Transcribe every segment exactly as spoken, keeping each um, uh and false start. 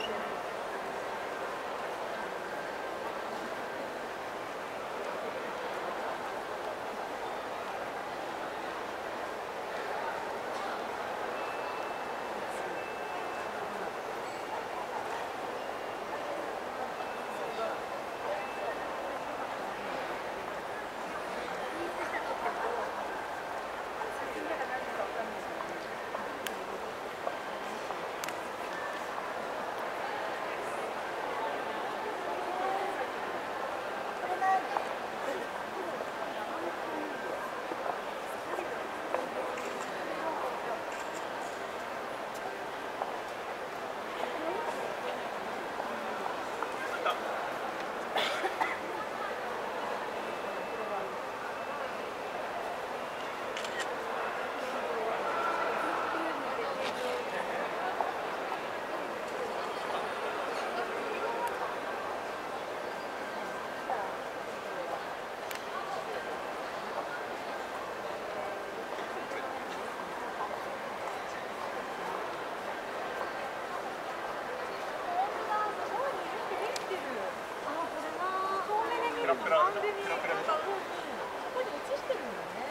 プラプラプラプラプラここに映してるんだね。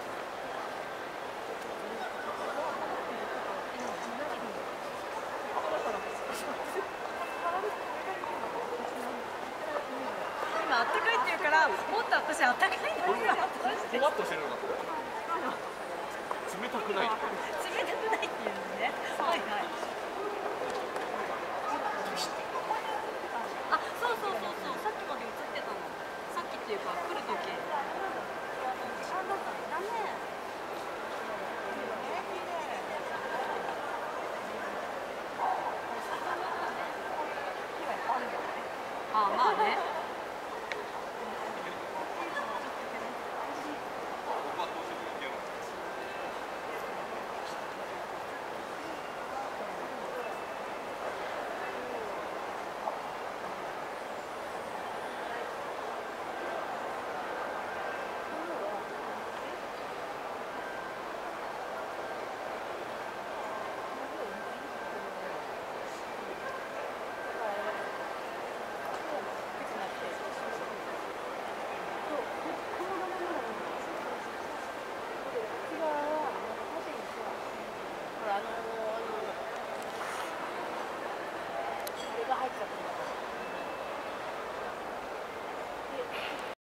今あったかいって言うからもっと私あったかいのにふわっとしてるのか冷たくない冷たくないっていうのね。はいはい。あ、そうそうそうそう、さっきまで映ってたの。さっきっていうか来るとき。あ、なんかダメ。あ、まあね。あのー、あの、これが入っちゃってる。